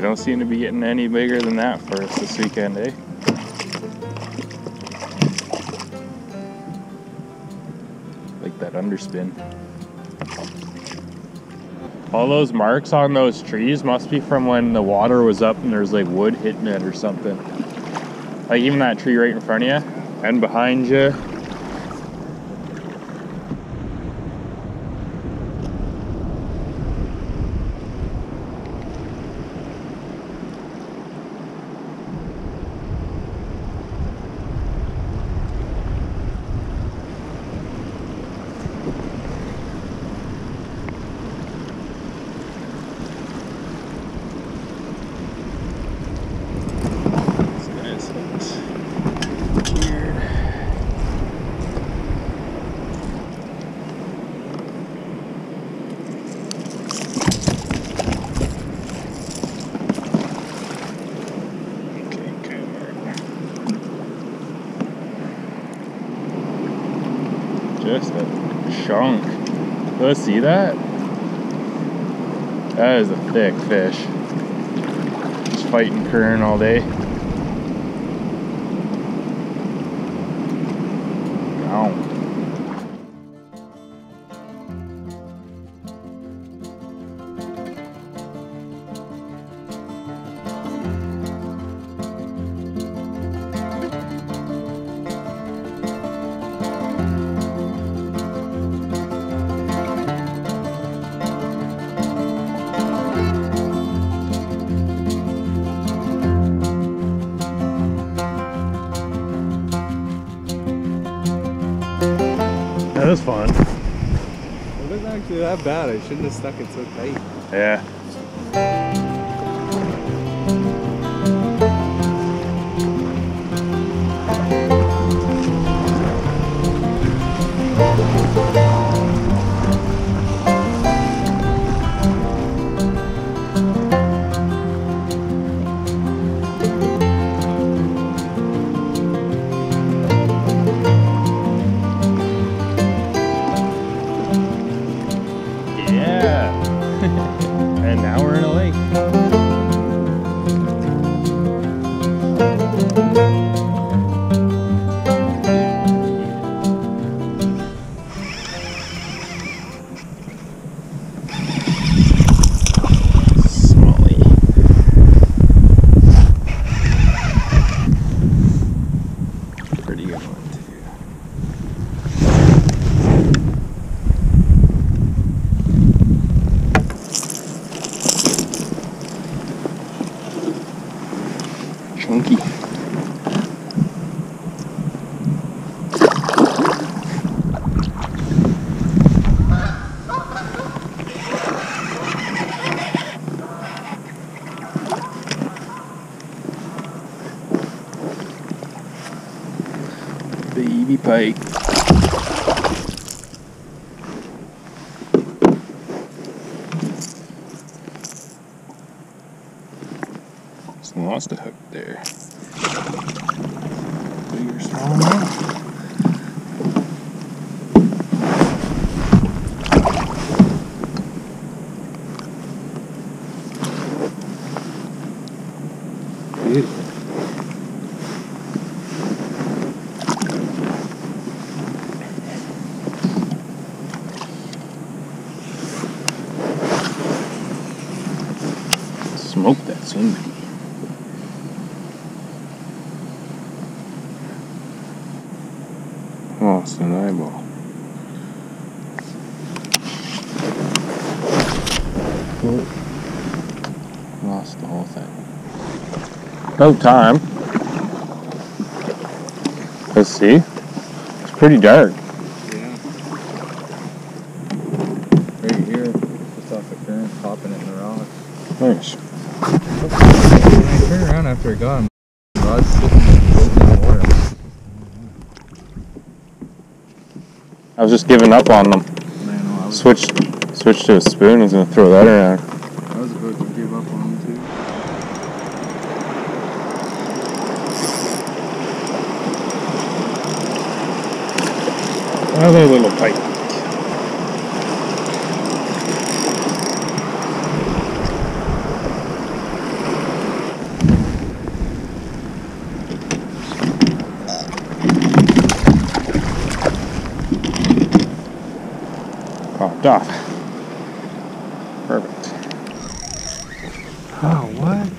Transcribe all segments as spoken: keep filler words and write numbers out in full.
don't seem to be getting any bigger than that for us this weekend, eh? Like that underspin. All those marks on those trees must be from when the water was up and there's like wood hitting it or something. Like even that tree right in front of you and behind you. Just a chunk. Let's see that. That is a thick fish. Just fighting current all day. Ow. That was fun. It wasn't actually that bad. I shouldn't have stuck it so tight. Yeah. And now we're in a lake. Smally. Pretty good one too. Chunky. Baby pike. Lost a hook there. Bigger, smaller. Beautiful. Smoke that swing bait. Oh, it's an eyeball. Oh. Lost the whole thing. No time. Let's see. It's pretty dark. Yeah. Right here, just off the current, popping in the rocks. Nice. When I turn around after it got him, rod's sitting in the water. I was just giving up on them. I know, I was Switched, switched to a spoon. I was gonna throw that around. I was about to give up on them too. Another little pike. popped off. Perfect. Oh, what?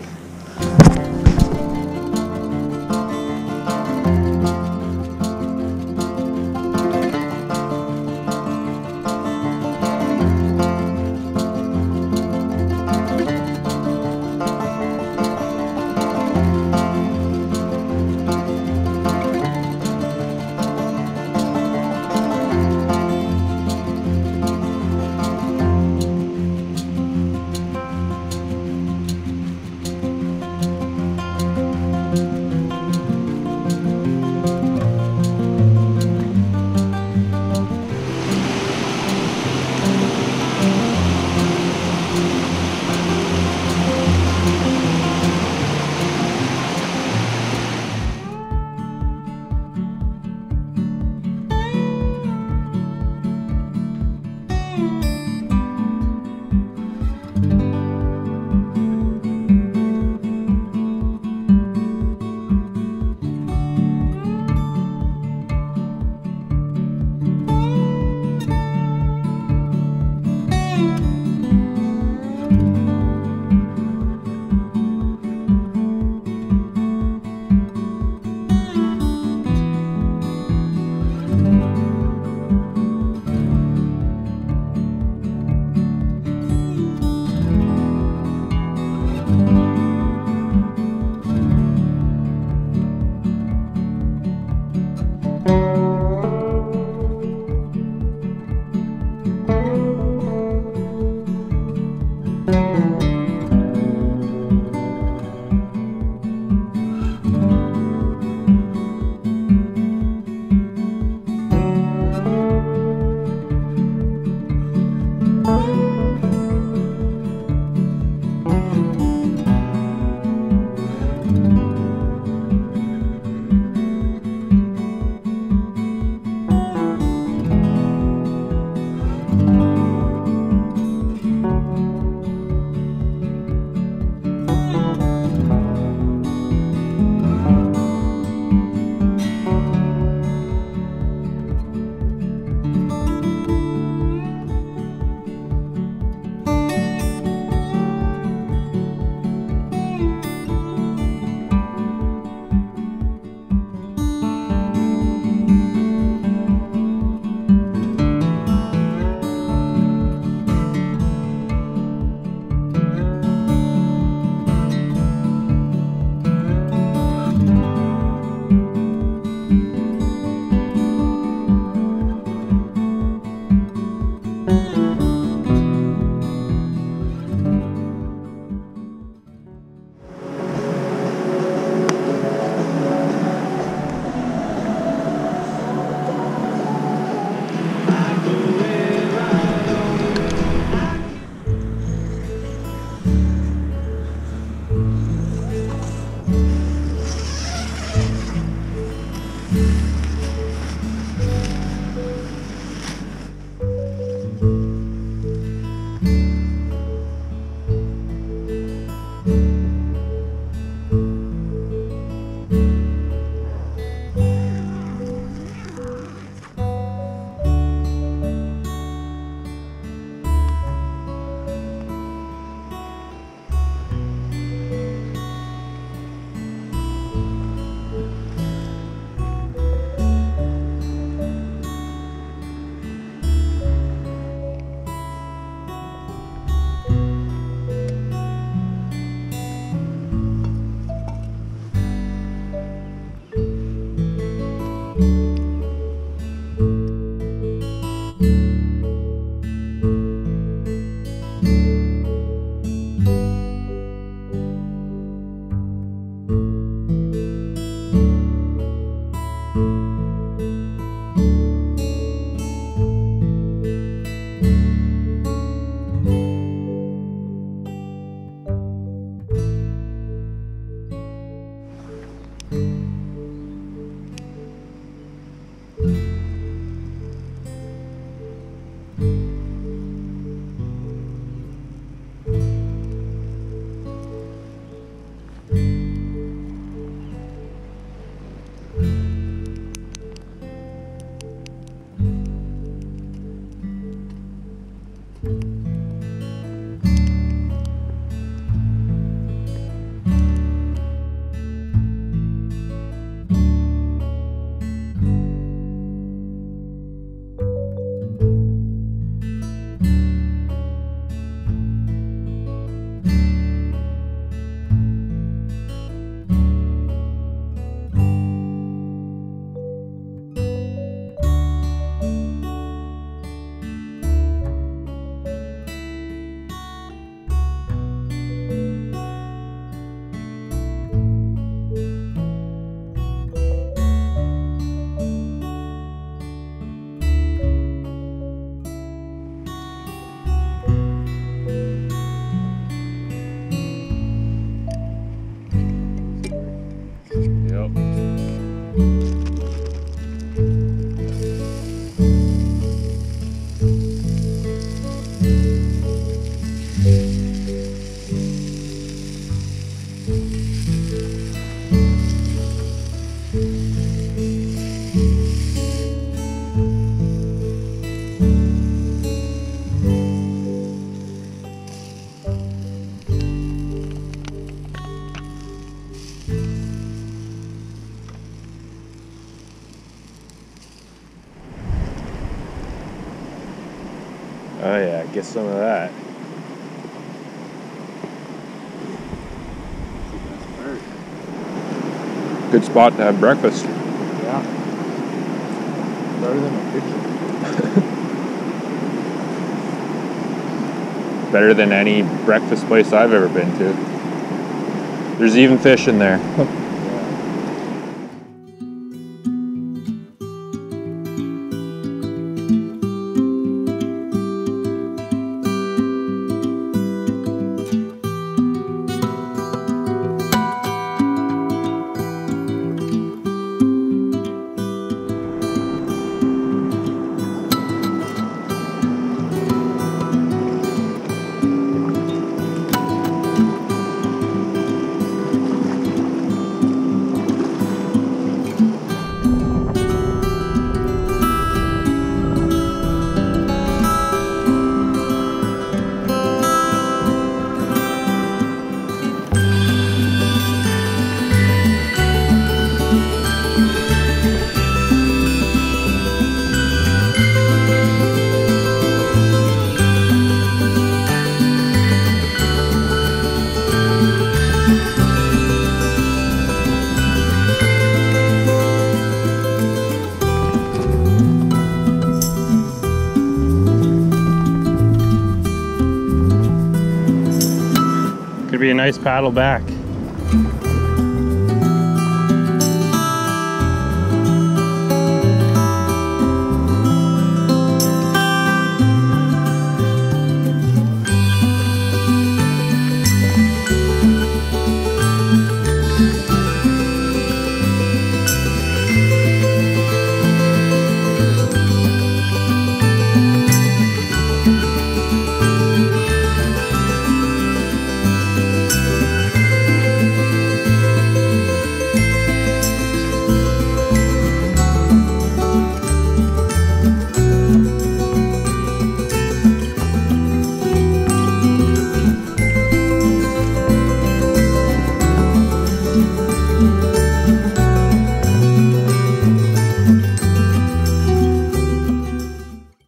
Oh yeah, get some of that. Good spot to have breakfast. Yeah. Better than a kitchen. Better than any breakfast place I've ever been to. There's even fish in there. Could be a nice paddle back.